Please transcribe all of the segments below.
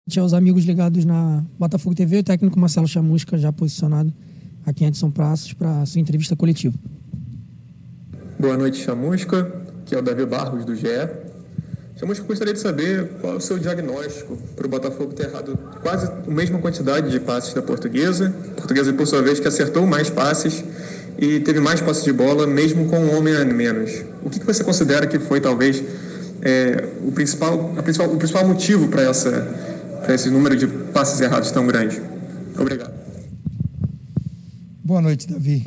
Aos amigos ligados na Botafogo TV, o técnico Marcelo Chamusca já posicionado aqui em Edson Praços para a sua entrevista coletiva. Boa noite, Chamusca, que é o Davi Barros do GE. Chamusca, gostaria de saber qual é o seu diagnóstico para o Botafogo ter errado quase a mesma quantidade de passes da Portuguesa. A Portuguesa, por sua vez, que acertou mais passes e teve mais passes de bola, mesmo com um homem a menos. O que você considera que foi, talvez, o principal motivo para esse número de passes errados tão grande? Obrigado. Boa noite, Davi.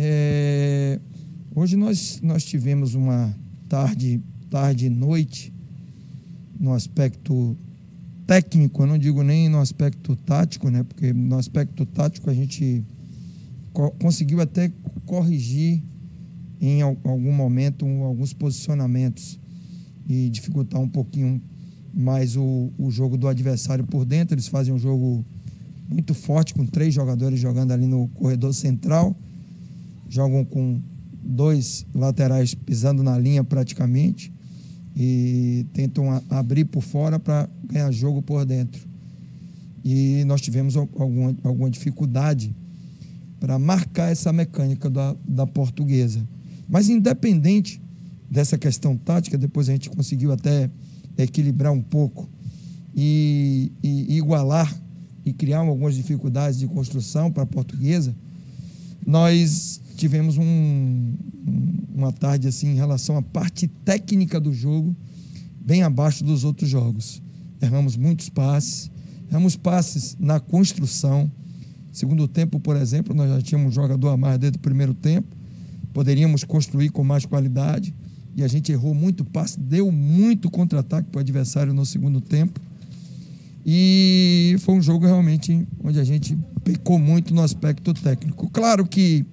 Hoje nós tivemos uma tarde e noite no aspecto técnico, eu não digo nem no aspecto tático, né? Porque no aspecto tático a gente conseguiu até corrigir em algum momento alguns posicionamentos e dificultar um pouquinho mais o jogo do adversário por dentro. Eles fazem um jogo muito forte, com 3 jogadores jogando ali no corredor central, jogam com 2 laterais pisando na linha praticamente e tentam abrir por fora para ganhar jogo por dentro. E nós tivemos alguma dificuldade para marcar essa mecânica da Portuguesa. Mas independente dessa questão tática, depois a gente conseguiu até equilibrar um pouco e igualar e criar algumas dificuldades de construção para a Portuguesa. Nós tivemos uma tarde assim em relação à parte técnica do jogo bem abaixo dos outros jogos. Erramos muitos passes, erramos passes na construção. Segundo tempo, por exemplo, nós já tínhamos um jogador a mais desde o primeiro tempo, poderíamos construir com mais qualidade e a gente errou muito passe, deu muito contra-ataque para o adversário no segundo tempo. E foi um jogo realmente onde a gente pecou muito no aspecto técnico. Claro que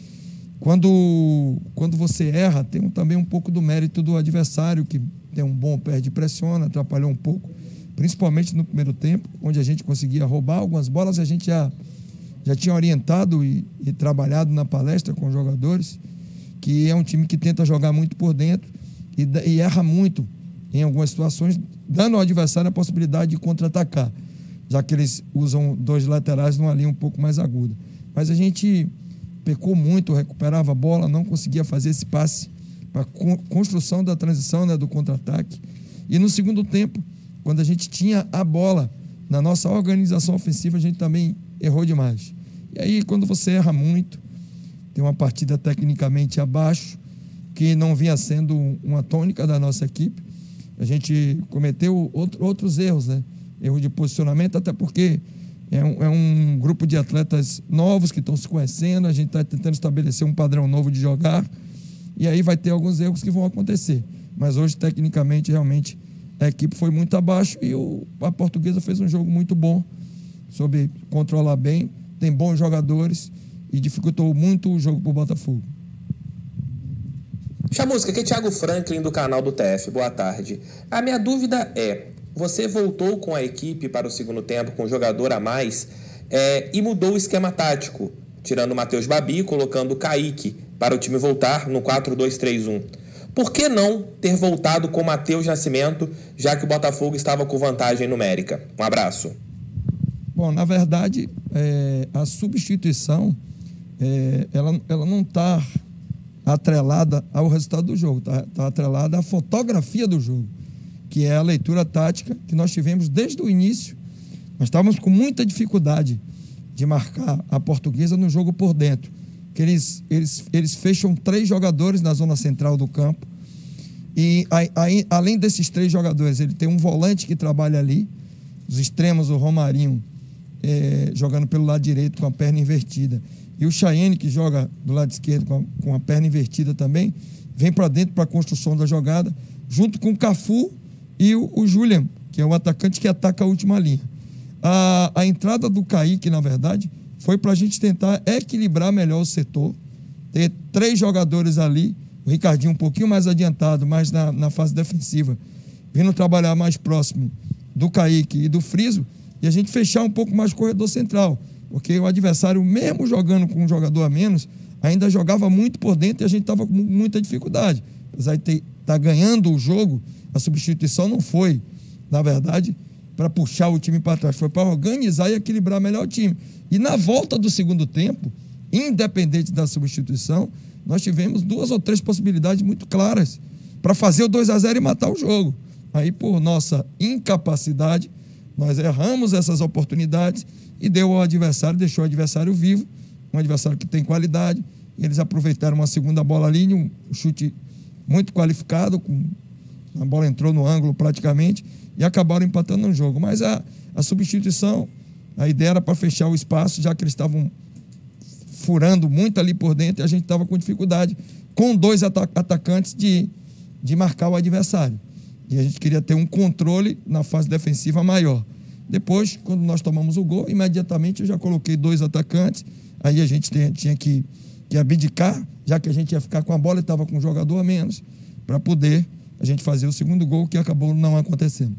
quando você erra, tem também um pouco do mérito do adversário, que tem um bom pé de pressiona, atrapalhou um pouco, principalmente no primeiro tempo, onde a gente conseguia roubar algumas bolas. A gente já tinha orientado e trabalhado na palestra com os jogadores, que é um time que tenta jogar muito por dentro e erra muito em algumas situações, dando ao adversário a possibilidade de contra-atacar, já que eles usam 2 laterais numa linha um pouco mais aguda. Mas a gente pecou muito, recuperava a bola, não conseguia fazer esse passe para construção da transição, né, do contra-ataque. E no segundo tempo, quando a gente tinha a bola na nossa organização ofensiva, a gente também errou demais. E aí, quando você erra muito, tem uma partida tecnicamente abaixo, que não vinha sendo uma tônica da nossa equipe. A gente cometeu outros erros, né? Erro de posicionamento, até porque é um grupo de atletas novos que estão se conhecendo, a gente está tentando estabelecer um padrão novo de jogar, e aí vai ter alguns erros que vão acontecer. Mas hoje, tecnicamente, realmente, a equipe foi muito abaixo e a Portuguesa fez um jogo muito bom, soube controlar bem, tem bons jogadores e dificultou muito o jogo para o Botafogo. Chamusca, aqui é Thiago Franklin do canal do TF, boa tarde. A minha dúvida é, você voltou com a equipe para o segundo tempo com um jogador a mais e mudou o esquema tático, tirando o Matheus Babi, colocando o Kaique para o time voltar no 4-2-3-1. Por que não ter voltado com o Matheus Nascimento, já que o Botafogo estava com vantagem numérica? Um abraço. Bom, na verdade, a substituição, ela não está atrelada ao resultado do jogo, está atrelada à fotografia do jogo, que é a leitura tática que nós tivemos desde o início. Nós estávamos com muita dificuldade de marcar a Portuguesa no jogo por dentro, que eles fecham 3 jogadores na zona central do campo e além desses 3 jogadores, ele tem um volante que trabalha ali, os extremos, o Romarinho jogando pelo lado direito com a perna invertida, e o Chayenne, que joga do lado esquerdo com a perna invertida também, vem para dentro para a construção da jogada, junto com o Cafu e o Julian, que é o atacante que ataca a última linha. A entrada do Kaique, na verdade, foi para a gente tentar equilibrar melhor o setor, ter 3 jogadores ali, o Ricardinho um pouquinho mais adiantado, mais na fase defensiva, vindo trabalhar mais próximo do Kaique e do Friso, e a gente fechar um pouco mais o corredor central, porque o adversário, mesmo jogando com um jogador a menos, ainda jogava muito por dentro e a gente estava com muita dificuldade. Apesar de estar ganhando o jogo, a substituição não foi, na verdade, para puxar o time para trás, foi para organizar e equilibrar melhor o time. E na volta do segundo tempo, independente da substituição, nós tivemos 2 ou 3 possibilidades muito claras para fazer o 2-0 e matar o jogo. Aí, por nossa incapacidade, nós erramos essas oportunidades e deixou o adversário vivo, um adversário que tem qualidade. Eles aproveitaram uma segunda bola ali, um chute muito qualificado, a bola entrou no ângulo praticamente e acabaram empatando no jogo. Mas a substituição, a ideia era para fechar o espaço, já que eles estavam furando muito ali por dentro e a gente estava com dificuldade, com 2 atacantes de marcar o adversário. E a gente queria ter um controle na fase defensiva maior. Depois, quando nós tomamos o gol, imediatamente eu já coloquei 2 atacantes, aí a gente tinha que abdicar, já que a gente ia ficar com a bola e estava com um jogador a menos, para poder a gente fazer o segundo gol, que acabou não acontecendo.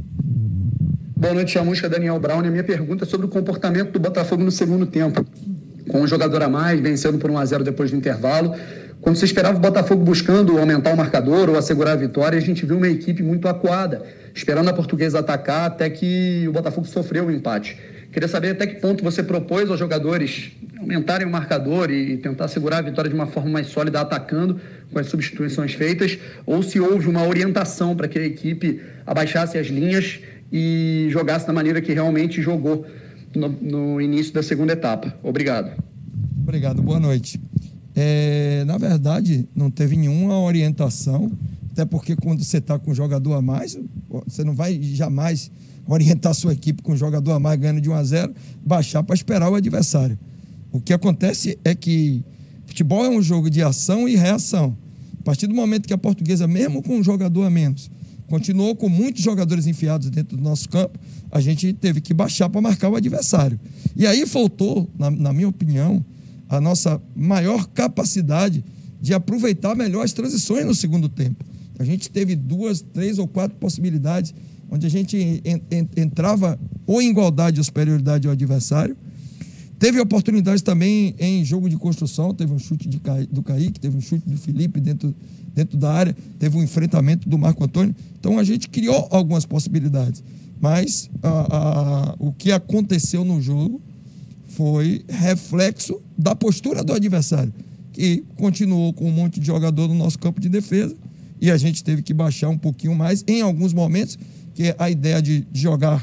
Boa noite, Chamusca, Daniel Brown. A minha pergunta é sobre o comportamento do Botafogo no segundo tempo. Com um jogador a mais, vencendo por 1-0 depois do intervalo. Quando se esperava o Botafogo buscando aumentar o marcador ou assegurar a vitória, a gente viu uma equipe muito acuada, esperando a Portuguesa atacar até que o Botafogo sofreu o empate. Queria saber até que ponto você propôs aos jogadores aumentarem o marcador e tentar segurar a vitória de uma forma mais sólida, atacando com as substituições feitas, ou se houve uma orientação para que a equipe abaixasse as linhas e jogasse da maneira que realmente jogou no início da segunda etapa. Obrigado. Obrigado, boa noite. Na verdade, não teve nenhuma orientação, até porque quando você está com um jogador a mais, você não vai jamais orientar a sua equipe com um jogador a mais ganhando de 1-0, baixar para esperar o adversário. O que acontece é que futebol é um jogo de ação e reação. A partir do momento que a Portuguesa, mesmo com um jogador a menos, continuou com muitos jogadores enfiados dentro do nosso campo, a gente teve que baixar para marcar o adversário. E aí faltou, na minha opinião, a nossa maior capacidade de aproveitar melhor as transições no segundo tempo. A gente teve 2, 3 ou 4 possibilidades onde a gente entrava ou em igualdade ou superioridade ao adversário. Teve oportunidades também em jogo de construção, teve um chute do Kaique, teve um chute do Felipe dentro da área, teve um enfrentamento do Marco Antônio. Então a gente criou algumas possibilidades, mas o que aconteceu no jogo foi reflexo da postura do adversário, que continuou com um monte de jogador no nosso campo de defesa e a gente teve que baixar um pouquinho mais em alguns momentos, que a ideia de jogar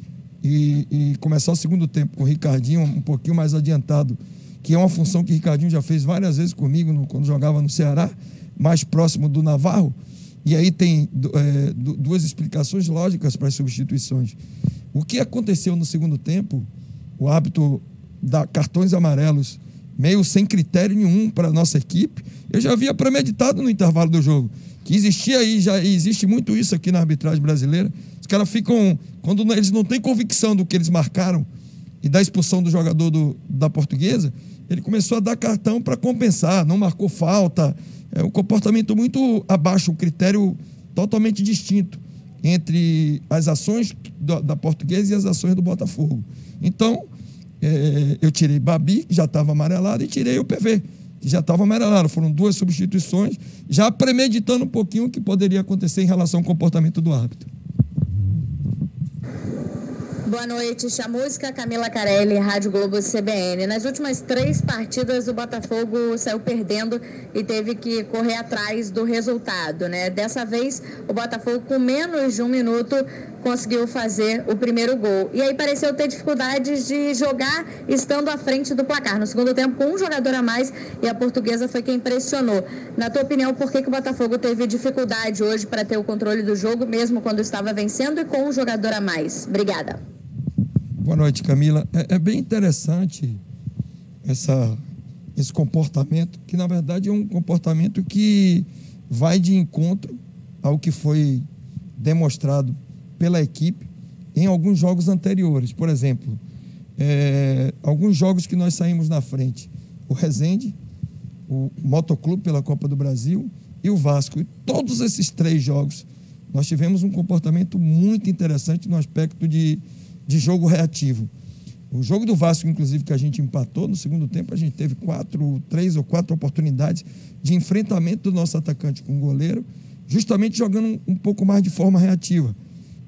e começar o segundo tempo com o Ricardinho um pouquinho mais adiantado, que é uma função que o Ricardinho já fez várias vezes comigo quando jogava no Ceará, mais próximo do Navarro. E aí tem 2 explicações lógicas para as substituições. O que aconteceu no segundo tempo, o hábito dar cartões amarelos meio sem critério nenhum para a nossa equipe, eu já havia premeditado no intervalo do jogo, que existia aí, já existe muito isso aqui na arbitragem brasileira. Os caras ficam, quando eles não têm convicção do que eles marcaram e da expulsão do jogador da Portuguesa, ele começou a dar cartão para compensar, não marcou falta. É um comportamento muito abaixo, um critério totalmente distinto entre as ações da Portuguesa e as ações do Botafogo. Então, eu tirei Babi, que já estava amarelado, e tirei o PV, que já estava amarelado. Foram 2 substituições, já premeditando um pouquinho o que poderia acontecer em relação ao comportamento do árbitro. Boa noite, Chamusca, Camila Carelli, Rádio Globo CBN. Nas últimas 3 partidas, o Botafogo saiu perdendo e teve que correr atrás do resultado, né? Dessa vez, o Botafogo, com menos de 1 minuto, conseguiu fazer o primeiro gol. E aí pareceu ter dificuldades de jogar estando à frente do placar. No segundo tempo, com um jogador a mais, e a Portuguesa foi quem pressionou. Na tua opinião, por que o Botafogo teve dificuldade hoje para ter o controle do jogo, mesmo quando estava vencendo e com um jogador a mais? Obrigada. Boa noite, Camila. É bem interessante esse comportamento, que na verdade é um comportamento que vai de encontro ao que foi demonstrado pela equipe em alguns jogos anteriores. Por exemplo, alguns jogos que nós saímos na frente, o Resende, o Motoclube pela Copa do Brasil e o Vasco. E todos esses 3 jogos nós tivemos um comportamento muito interessante no aspecto de jogo reativo. O jogo do Vasco, inclusive, que a gente empatou, no segundo tempo a gente teve 3 ou 4 oportunidades de enfrentamento do nosso atacante com o goleiro, justamente jogando um pouco mais de forma reativa.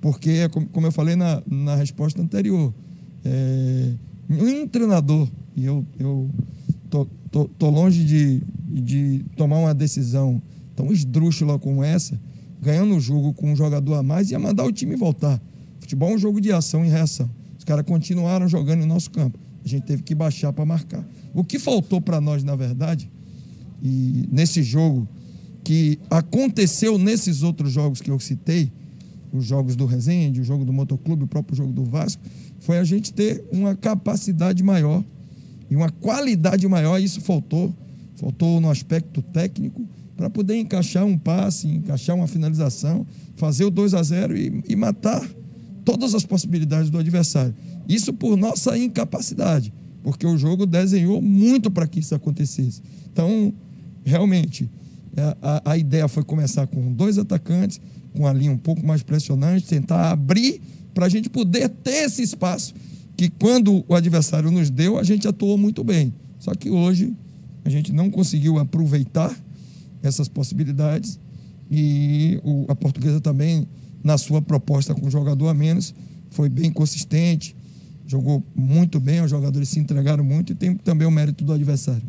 Porque, como eu falei na resposta anterior, nenhum treinador, e eu tô longe de tomar uma decisão tão esdrúxula como essa, ganhando o jogo com um jogador a mais, ia mandar o time voltar. Futebol é um jogo de ação e reação. Os caras continuaram jogando no nosso campo. A gente teve que baixar para marcar. O que faltou para nós, na verdade, e nesse jogo, que aconteceu nesses outros jogos que eu citei, os jogos do Resende, o jogo do Motoclube, o próprio jogo do Vasco, foi a gente ter uma capacidade maior e uma qualidade maior. Isso faltou no aspecto técnico, para poder encaixar um passe, encaixar uma finalização, fazer o 2-0 e matar todas as possibilidades do adversário. Isso por nossa incapacidade, porque o jogo desenhou muito para que isso acontecesse. Então, realmente, a ideia foi começar com 2 atacantes, com a linha um pouco mais pressionante, tentar abrir para a gente poder ter esse espaço, que quando o adversário nos deu, a gente atuou muito bem. Só que hoje a gente não conseguiu aproveitar essas possibilidades e a Portuguesa também, na sua proposta com jogador a menos, foi bem consistente, jogou muito bem, os jogadores se entregaram muito e tem também o mérito do adversário.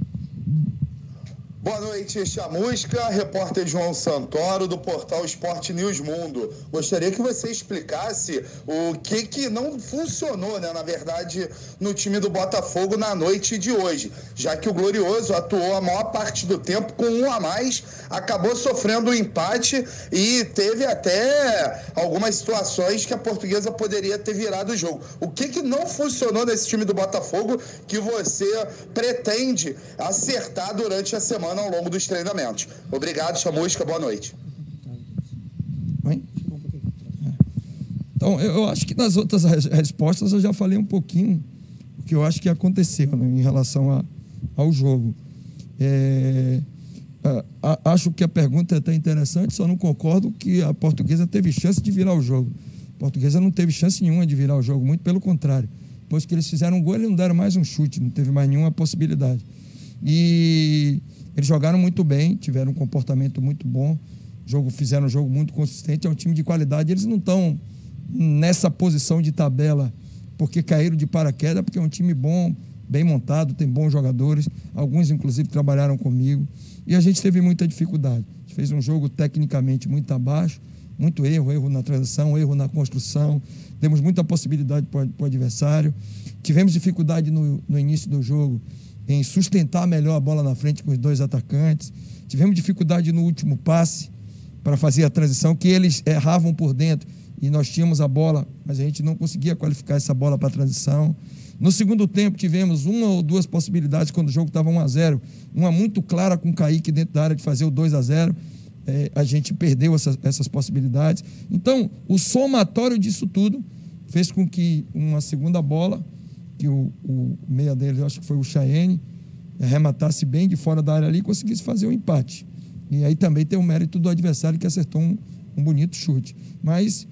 Boa noite, Chamusca, repórter João Santoro, do portal Esporte News Mundo. Gostaria que você explicasse o que não funcionou, né, na verdade, no time do Botafogo na noite de hoje, já que o Glorioso atuou a maior parte do tempo com 1 a mais, acabou sofrendo um empate e teve até algumas situações que a Portuguesa poderia ter virado o jogo. O que não funcionou nesse time do Botafogo que você pretende acertar durante a semana ao longo dos treinamentos? Obrigado, Chamusca, boa noite. Então, eu acho que nas outras respostas eu já falei um pouquinho o que eu acho que aconteceu, né, em relação ao jogo. Acho que a pergunta é até interessante, só não concordo que a Portuguesa teve chance de virar o jogo. A Portuguesa não teve chance nenhuma de virar o jogo, muito pelo contrário. Depois que eles fizeram um gol, eles não deram mais um chute, não teve mais nenhuma possibilidade. E eles jogaram muito bem, tiveram um comportamento muito bom, fizeram um jogo muito consistente, é um time de qualidade. Eles não estão nessa posição de tabela porque caíram de paraquedas, porque é um time bom, bem montado, tem bons jogadores, alguns inclusive trabalharam comigo, e a gente teve muita dificuldade. A gente fez um jogo tecnicamente muito abaixo, muito erro na transição, erro na construção, demos muita possibilidade para o adversário, tivemos dificuldade no início do jogo em sustentar melhor a bola na frente com os 2 atacantes. Tivemos dificuldade no último passe para fazer a transição, que eles erravam por dentro e nós tínhamos a bola, mas a gente não conseguia qualificar essa bola para a transição. No segundo tempo tivemos 1 ou 2 possibilidades quando o jogo estava 1-0, uma muito clara com o Kaique dentro da área de fazer o 2-0. A gente perdeu essas possibilidades. Então, o somatório disso tudo fez com que uma segunda bola, que o meia dele, eu acho que foi o Chayenne, arrematasse bem de fora da área ali e conseguisse fazer o empate. E aí também tem o mérito do adversário, que acertou um bonito chute. Mas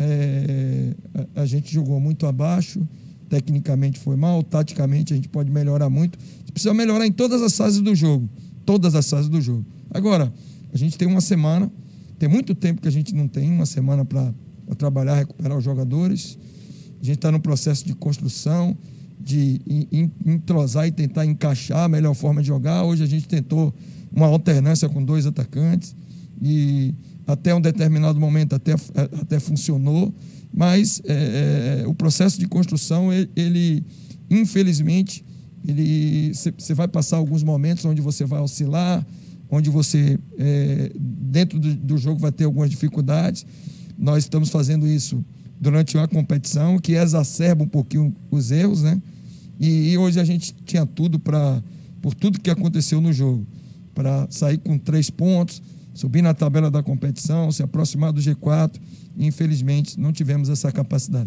a gente jogou muito abaixo, tecnicamente foi mal, taticamente a gente pode melhorar muito. A gente precisa melhorar em todas as fases do jogo. Todas as fases do jogo. Agora, a gente tem uma semana, tem muito tempo que a gente não tem uma semana para trabalhar, recuperar os jogadores. A gente está no processo de construção, de entrosar e tentar encaixar a melhor forma de jogar. Hoje a gente tentou uma alternância com 2 atacantes e até um determinado momento até funcionou, mas o processo de construção, ele infelizmente, você vai passar alguns momentos onde você vai oscilar, onde você, dentro do jogo, vai ter algumas dificuldades. Nós estamos fazendo isso durante uma competição que exacerba um pouquinho os erros, né? E hoje a gente tinha tudo por tudo que aconteceu no jogo, para sair com 3 pontos, subir na tabela da competição, se aproximar do G4, e infelizmente não tivemos essa capacidade.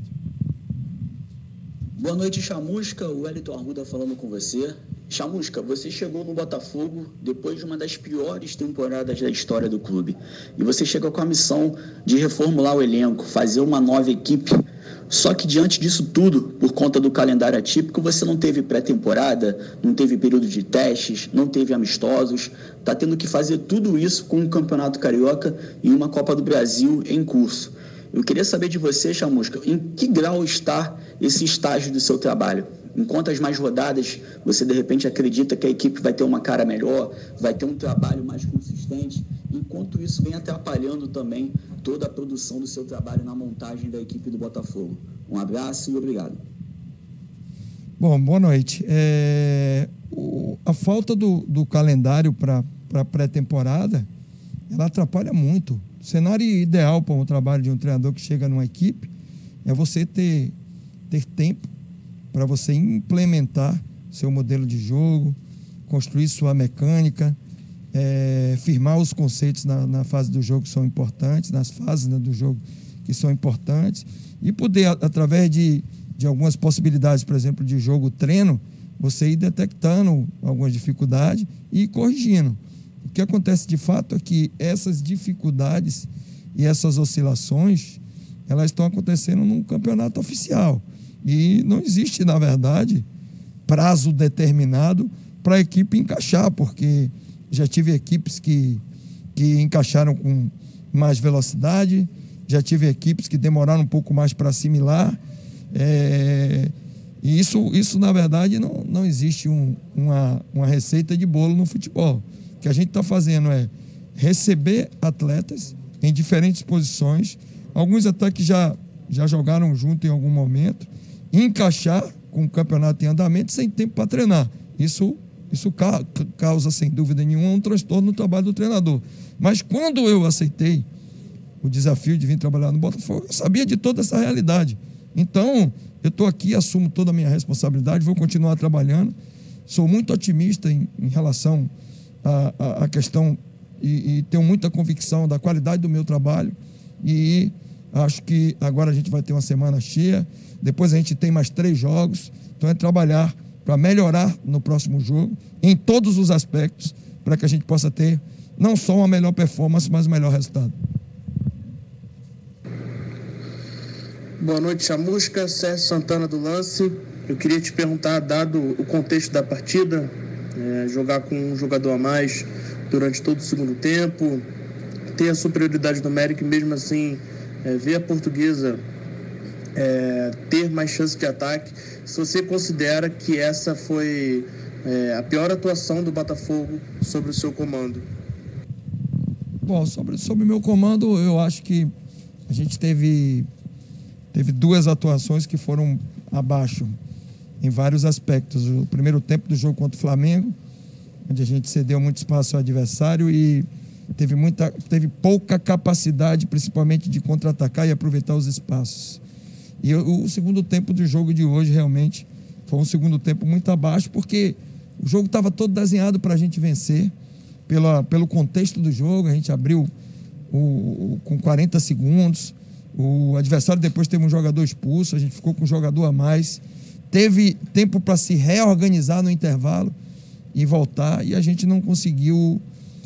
Boa noite, Chamusca. O Wellington Arruda falando com você. Chamusca, você chegou no Botafogo depois de uma das piores temporadas da história do clube. E você chegou com a missão de reformular o elenco, fazer uma nova equipe. Só que diante disso tudo, por conta do calendário atípico, você não teve pré-temporada, não teve período de testes, não teve amistosos. Está tendo que fazer tudo isso com um Campeonato Carioca e uma Copa do Brasil em curso. Eu queria saber de você, Chamusca, em que grau está esse estágio do seu trabalho? Em quantas mais rodadas você, de repente, acredita que a equipe vai ter uma cara melhor, vai ter um trabalho mais consistente, enquanto isso vem atrapalhando também toda a produção do seu trabalho na montagem da equipe do Botafogo? Um abraço e obrigado. Bom, boa noite. A falta do calendário para a pré-temporada, ela atrapalha muito. O cenário ideal para o trabalho de um treinador que chega numa equipe é você ter tempo para você implementar seu modelo de jogo, construir sua mecânica, firmar os conceitos na fase do jogo que são importantes, nas fases, né, do jogo que são importantes, e poder, através de algumas possibilidades, por exemplo, de jogo-treino, você ir detectando algumas dificuldades e ir corrigindo. O que acontece de fato é que essas dificuldades e essas oscilações, elas estão acontecendo num campeonato oficial. E não existe, na verdade, prazo determinado para a equipe encaixar, porque já tive equipes que encaixaram com mais velocidade, já tive equipes que demoraram um pouco mais para assimilar. E isso, na verdade, não existe uma receita de bolo no futebol. O que a gente está fazendo é receber atletas em diferentes posições, alguns até que já jogaram junto em algum momento, encaixar com o campeonato em andamento sem tempo para treinar. Isso causa, sem dúvida nenhuma, um transtorno no trabalho do treinador. Mas quando eu aceitei o desafio de vir trabalhar no Botafogo, eu sabia de toda essa realidade. Então, eu estou aqui, assumo toda a minha responsabilidade, vou continuar trabalhando. Sou muito otimista em relação à questão e tenho muita convicção da qualidade do meu trabalho. E acho que agora a gente vai ter uma semana cheia, depois a gente tem mais 3 jogos, então é trabalhar para melhorar no próximo jogo, em todos os aspectos, para que a gente possa ter não só uma melhor performance, mas um melhor resultado. Boa noite, Chamusca. Sérgio Santana do Lance. Eu queria te perguntar, dado o contexto da partida, jogar com um jogador a mais durante todo o segundo tempo, ter a superioridade numérica e mesmo assim ver a Portuguesa ter mais chance de ataque, se você considera que essa foi a pior atuação do Botafogo sobre o seu comando? Bom, sobre o meu comando, eu acho que a gente teve 2 atuações que foram abaixo em vários aspectos. O primeiro tempo do jogo contra o Flamengo, onde a gente cedeu muito espaço ao adversário e teve pouca capacidade, principalmente de contra-atacar e aproveitar os espaços. E o segundo tempo do jogo de hoje realmente foi um segundo tempo muito abaixo, porque o jogo estava todo desenhado para a gente vencer, pelo contexto do jogo. A gente abriu com 40 segundos, o adversário depois teve um jogador expulso, a gente ficou com um jogador a mais, teve tempo para se reorganizar no intervalo e voltar, e a gente não conseguiu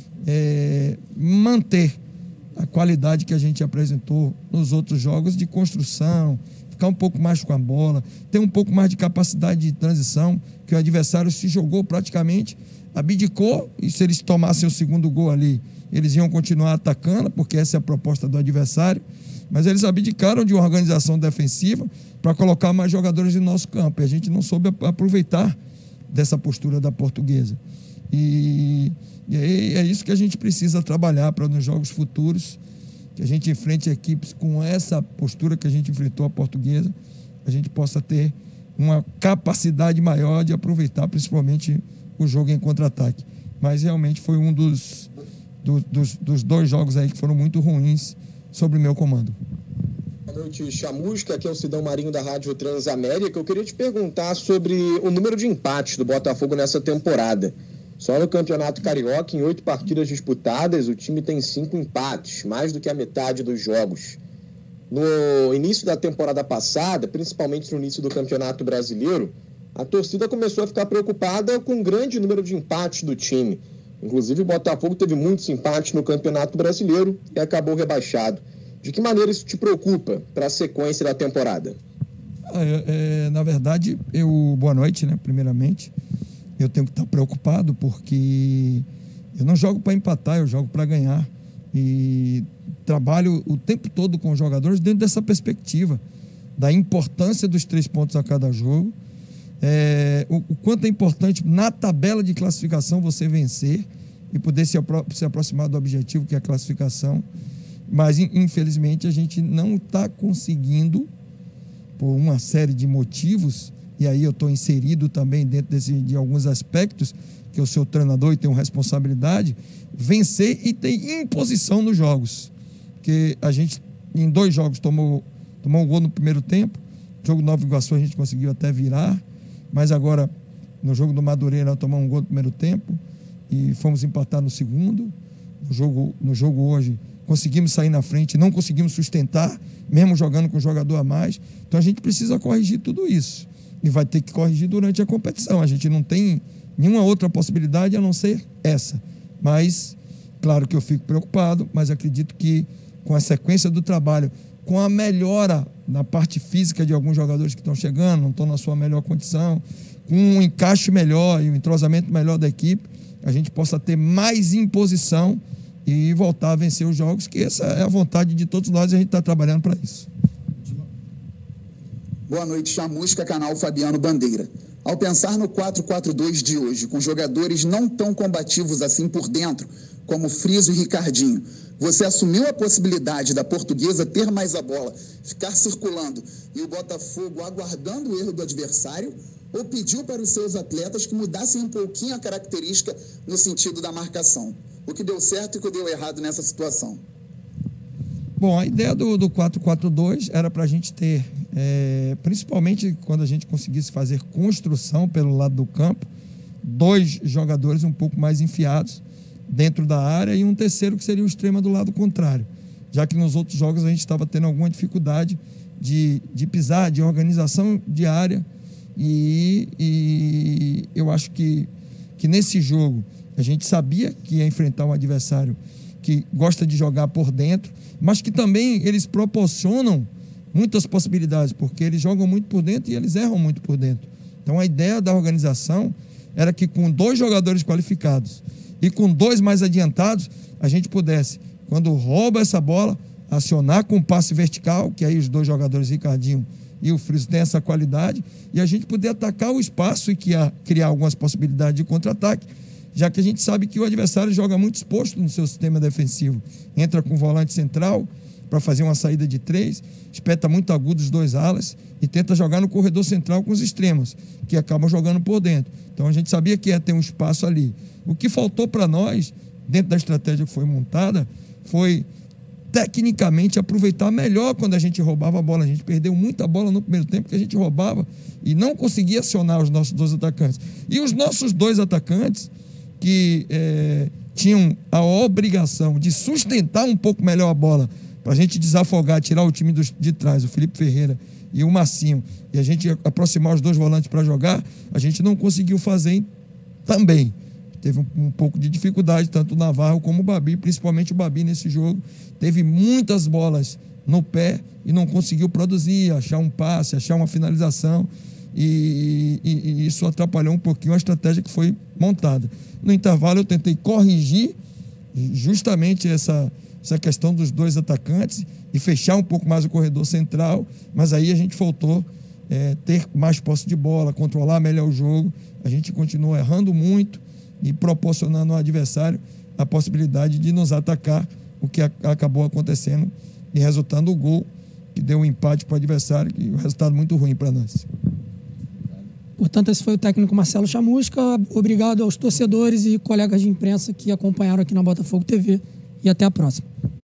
manter a qualidade que a gente apresentou nos outros jogos de construção, ficar um pouco mais com a bola, ter um pouco mais de capacidade de transição, que o adversário se jogou praticamente, abdicou, e se eles tomassem o segundo gol ali, eles iam continuar atacando, porque essa é a proposta do adversário, mas eles abdicaram de uma organização defensiva para colocar mais jogadores em nosso campo, e a gente não soube aproveitar dessa postura da Portuguesa. E é isso que a gente precisa trabalhar para nos jogos futuros, que a gente enfrente equipes com essa postura que a gente enfrentou a Portuguesa, a gente possa ter uma capacidade maior de aproveitar principalmente o jogo em contra-ataque. Mas realmente foi um dos 2 jogos aí que foram muito ruins sobre o meu comando. Boa noite, Chamusca. Aqui é o Sidão Marinho da Rádio Transamérica. Eu queria te perguntar sobre o número de empates do Botafogo nessa temporada. Só no Campeonato Carioca, em 8 partidas disputadas, o time tem 5 empates, mais do que a metade dos jogos. No início da temporada passada, principalmente no início do Campeonato Brasileiro, a torcida começou a ficar preocupada com o grande número de empates do time. Inclusive, o Botafogo teve muitos empates no Campeonato Brasileiro e acabou rebaixado. De que maneira isso te preocupa para a sequência da temporada? Na verdade, boa noite, né, primeiramente. Eu tenho que estar preocupado porque eu não jogo para empatar, eu jogo para ganhar. E trabalho o tempo todo com os jogadores dentro dessa perspectiva da importância dos 3 pontos a cada jogo, o quanto é importante na tabela de classificação você vencer e poder se aproximar do objetivo, que é a classificação. Mas, infelizmente, a gente não está conseguindo, por uma série de motivos, e aí eu estou inserido também dentro de alguns aspectos, que eu sou treinador e tenho responsabilidade, vencer e ter imposição nos jogos. Porque a gente, em 2 jogos, tomou um gol no primeiro tempo, no jogo do Nova Iguaçu a gente conseguiu até virar, mas agora, no jogo do Madureira, tomamos um gol no primeiro tempo e fomos empatar no segundo. No jogo hoje, conseguimos sair na frente, não conseguimos sustentar, mesmo jogando com um jogador a mais. Então a gente precisa corrigir tudo isso. E vai ter que corrigir durante a competição. A gente não tem nenhuma outra possibilidade a não ser essa. Mas, claro que eu fico preocupado, mas acredito que com a sequência do trabalho, com a melhora na parte física de alguns jogadores que estão chegando, não estão na sua melhor condição, com um encaixe melhor e um entrosamento melhor da equipe, a gente possa ter mais imposição e voltar a vencer os jogos, que essa é a vontade de todos nós e a gente está trabalhando para isso. Boa noite, Chamusca, canal Fabiano Bandeira. Ao pensar no 4-4-2 de hoje, com jogadores não tão combativos assim por dentro, como Friso e Ricardinho, você assumiu a possibilidade da Portuguesa ter mais a bola, ficar circulando e o Botafogo aguardando o erro do adversário, ou pediu para os seus atletas que mudassem um pouquinho a característica no sentido da marcação? O que deu certo e o que deu errado nessa situação? Bom, a ideia do 4-4-2 era para a gente ter, principalmente quando a gente conseguisse fazer construção pelo lado do campo, 2 jogadores um pouco mais enfiados dentro da área e um terceiro que seria o extremo do lado contrário, já que nos outros jogos a gente estava tendo alguma dificuldade de pisar, de organização de área, e eu acho que nesse jogo a gente sabia que ia enfrentar um adversário que gosta de jogar por dentro, mas que também eles proporcionam muitas possibilidades, porque eles jogam muito por dentro e eles erram muito por dentro. Então a ideia da organização era que com 2 jogadores qualificados e com 2 mais adiantados, a gente pudesse, quando rouba essa bola, acionar com passe vertical, que aí os 2 jogadores, Ricardinho e o Friso, têm essa qualidade, e a gente poder atacar o espaço e criar algumas possibilidades de contra-ataque, já que a gente sabe que o adversário joga muito exposto no seu sistema defensivo. Entra com o volante central para fazer uma saída de 3, espeta muito agudo os 2 alas e tenta jogar no corredor central com os extremos, que acabam jogando por dentro. Então a gente sabia que ia ter um espaço ali. O que faltou para nós, dentro da estratégia que foi montada, foi tecnicamente aproveitar melhor quando a gente roubava a bola. A gente perdeu muita bola no primeiro tempo que a gente roubava e não conseguia acionar os nossos 2 atacantes. E os nossos 2 atacantes, que tinham a obrigação de sustentar um pouco melhor a bola, para a gente desafogar, tirar o time de trás, o Felipe Ferreira e o Marcinho, e a gente aproximar os 2 volantes para jogar, a gente não conseguiu fazer também. Teve um pouco de dificuldade, tanto o Navarro como o Babi, principalmente o Babi nesse jogo. Teve muitas bolas no pé e não conseguiu produzir, achar um passe, achar uma finalização. E isso atrapalhou um pouquinho a estratégia que foi montada. No intervalo eu tentei corrigir justamente essa questão dos 2 atacantes e fechar um pouco mais o corredor central, mas aí a gente faltou ter mais posse de bola, controlar melhor o jogo. A gente continuou errando muito e proporcionando ao adversário a possibilidade de nos atacar, o que acabou acontecendo e resultando o gol que deu um empate para o adversário, e um resultado muito ruim para nós. Portanto, esse foi o técnico Marcelo Chamusca. Obrigado aos torcedores e colegas de imprensa que acompanharam aqui na Botafogo TV, e até a próxima.